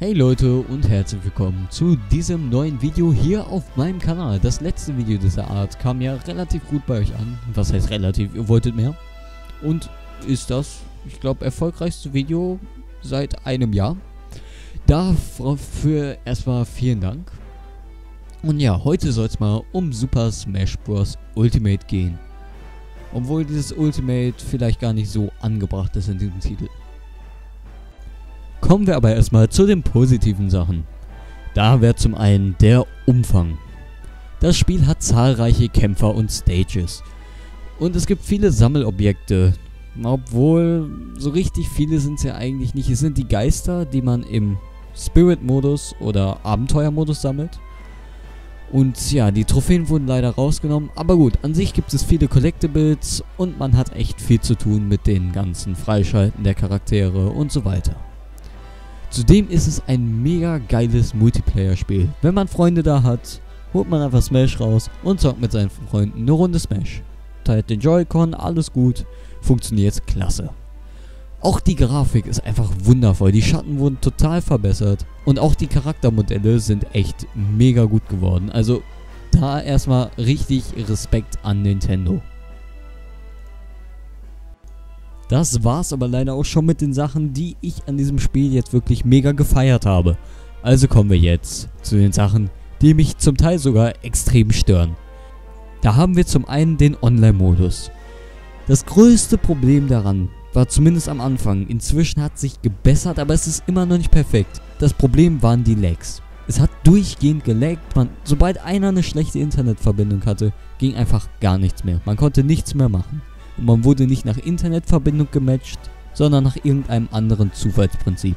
Hey Leute und herzlich willkommen zu diesem neuen Video hier auf meinem Kanal. Das letzte Video dieser Art kam ja relativ gut bei euch an. Was heißt relativ? Ihr wolltet mehr. Und ist das, ich glaube, erfolgreichste Video seit einem Jahr. Dafür erstmal vielen Dank. Und ja, heute soll es mal um Super Smash Bros. Ultimate gehen. Obwohl dieses Ultimate vielleicht gar nicht so angebracht ist in diesem Titel. Kommen wir aber erstmal zu den positiven Sachen. Da wäre zum einen der Umfang. Das Spiel hat zahlreiche Kämpfer und Stages. Und es gibt viele Sammelobjekte. Obwohl, so richtig viele sind es ja eigentlich nicht. Es sind die Geister, die man im Spirit-Modus oder Abenteuer-Modus sammelt. Und ja, die Trophäen wurden leider rausgenommen. Aber gut, an sich gibt es viele Collectibles und man hat echt viel zu tun mit den ganzen Freischalten der Charaktere und so weiter. Zudem ist es ein mega geiles Multiplayer-Spiel. Wenn man Freunde da hat, holt man einfach Smash raus und zockt mit seinen Freunden eine Runde Smash. Teilt den Joy-Con, alles gut, funktioniert klasse. Auch die Grafik ist einfach wundervoll, die Schatten wurden total verbessert und auch die Charaktermodelle sind echt mega gut geworden. Also da erstmal richtig Respekt an Nintendo. Das war's aber leider auch schon mit den Sachen, die ich an diesem Spiel jetzt wirklich mega gefeiert habe. Also kommen wir jetzt zu den Sachen, die mich zum Teil sogar extrem stören. Da haben wir zum einen den Online-Modus. Das größte Problem daran war zumindest am Anfang, inzwischen hat sich gebessert, aber es ist immer noch nicht perfekt. Das Problem waren die Lags. Es hat durchgehend gelaggt, sobald einer eine schlechte Internetverbindung hatte, ging einfach gar nichts mehr. Man konnte nichts mehr machen. Und man wurde nicht nach Internetverbindung gematcht, sondern nach irgendeinem anderen Zufallsprinzip.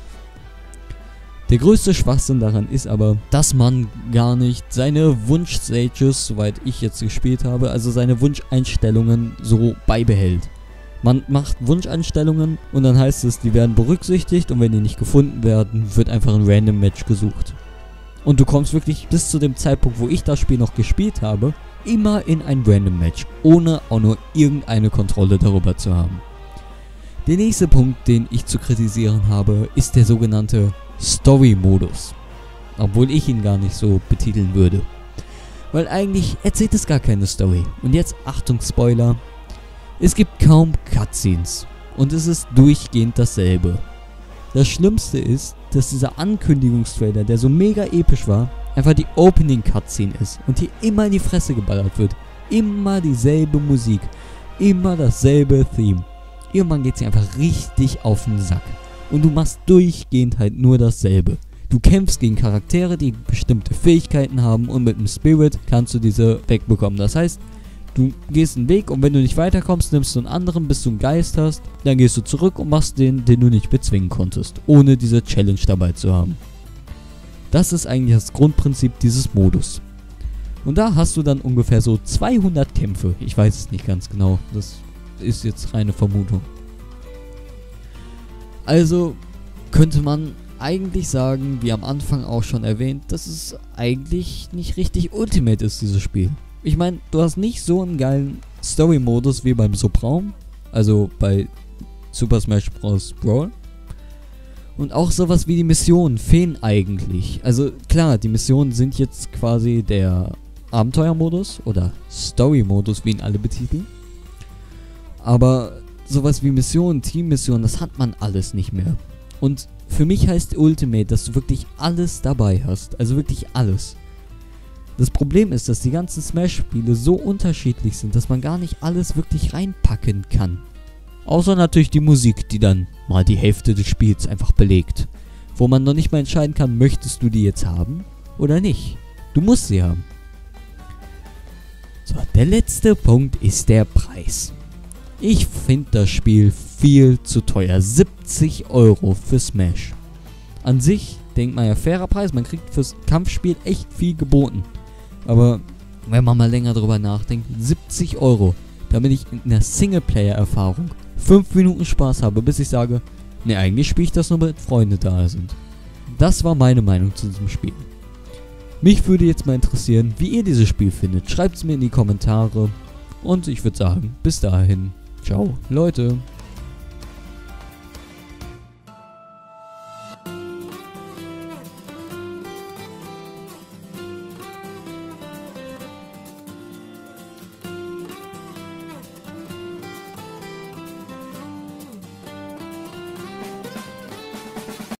Der größte Schwachsinn daran ist aber, dass man gar nicht seine Wunsch-Stages, soweit ich jetzt gespielt habe, also seine Wunscheinstellungen so beibehält. Man macht Wunscheinstellungen und dann heißt es, die werden berücksichtigt und wenn die nicht gefunden werden, wird einfach ein Random Match gesucht. Und du kommst wirklich bis zu dem Zeitpunkt, wo ich das Spiel noch gespielt habe, immer in ein Random Match, ohne auch nur irgendeine Kontrolle darüber zu haben. Der nächste Punkt, den ich zu kritisieren habe, ist der sogenannte Story-Modus. Obwohl ich ihn gar nicht so betiteln würde. Weil eigentlich erzählt es gar keine Story. Und jetzt, Achtung Spoiler, es gibt kaum Cutscenes. Und es ist durchgehend dasselbe. Das Schlimmste ist, dass dieser Ankündigungstrailer, der so mega episch war, einfach die Opening Cutscene ist und hier immer in die Fresse geballert wird. Immer dieselbe Musik, immer dasselbe Theme. Irgendwann geht sie einfach richtig auf den Sack. Und du machst durchgehend halt nur dasselbe. Du kämpfst gegen Charaktere, die bestimmte Fähigkeiten haben und mit dem Spirit kannst du diese wegbekommen. Das heißt, du gehst einen Weg und wenn du nicht weiterkommst, nimmst du einen anderen, bis du einen Geist hast. Dann gehst du zurück und machst den du nicht bezwingen konntest, ohne diese Challenge dabei zu haben. Das ist eigentlich das Grundprinzip dieses Modus. Und da hast du dann ungefähr so 200 Kämpfe. Ich weiß es nicht ganz genau, das ist jetzt reine Vermutung. Also könnte man eigentlich sagen, wie am Anfang auch schon erwähnt, dass es eigentlich nicht richtig Ultimate ist, dieses Spiel. Ich meine, du hast nicht so einen geilen Story-Modus wie beim Subraum, also bei Super Smash Bros. Brawl. Und auch sowas wie die Missionen fehlen eigentlich. Also klar, die Missionen sind jetzt quasi der Abenteuermodus oder Story-Modus, wie ihn alle betiteln. Aber sowas wie Missionen, Teammissionen, das hat man alles nicht mehr. Und für mich heißt Ultimate, dass du wirklich alles dabei hast. Also wirklich alles. Das Problem ist, dass die ganzen Smash-Spiele so unterschiedlich sind, dass man gar nicht alles wirklich reinpacken kann. Außer natürlich die Musik, die dann mal die Hälfte des Spiels einfach belegt. Wo man noch nicht mal entscheiden kann, möchtest du die jetzt haben oder nicht. Du musst sie haben. So, der letzte Punkt ist der Preis. Ich finde das Spiel viel zu teuer. 70 € für Smash. An sich denkt man ja fairer Preis, man kriegt fürs Kampfspiel echt viel geboten. Aber wenn man mal länger drüber nachdenkt, 70 €, damit ich in einer Singleplayer-Erfahrung 5 Minuten Spaß habe, bis ich sage, ne, eigentlich spiele ich das nur, wenn Freunde da sind. Das war meine Meinung zu diesem Spiel. Mich würde jetzt mal interessieren, wie ihr dieses Spiel findet. Schreibt es mir in die Kommentare. Und ich würde sagen, bis dahin, ciao, Leute.